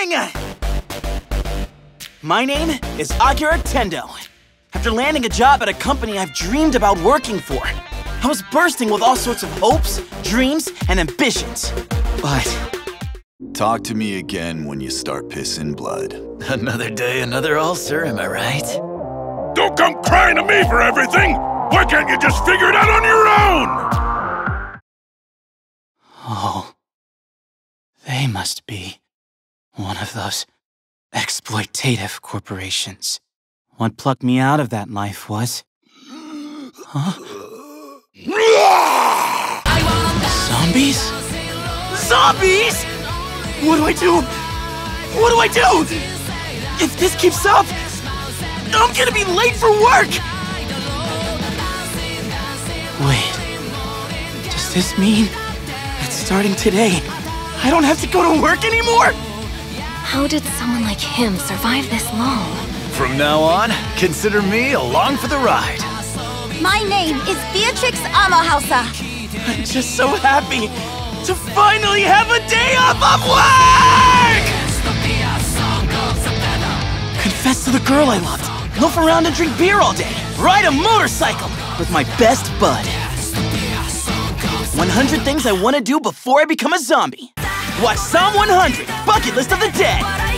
My name is Akira Tendo. After landing a job at a company I've dreamed about working for, I was bursting with all sorts of hopes, dreams, and ambitions. But... Talk to me again when you start pissing blood. Another day, another ulcer, am I right? Don't come crying to me for everything! Why can't you just figure it out on your own? Oh. They must be one of those exploitative corporations. What plucked me out of that life was... Huh? Zombies? Zombies?! What do I do? What do I do? If this keeps up, I'm gonna be late for work! Wait, does this mean that starting today, I don't have to go to work anymore? How did someone like him survive this long? From now on, consider me along for the ride. My name is Beatrix Amahausa. I'm just so happy to finally have a day off of work! Confess to the girl I loved, loaf around and drink beer all day, ride a motorcycle with my best bud. 100 things I want to do before I become a zombie. Watch Psalm 100, Bucket List of the Dead.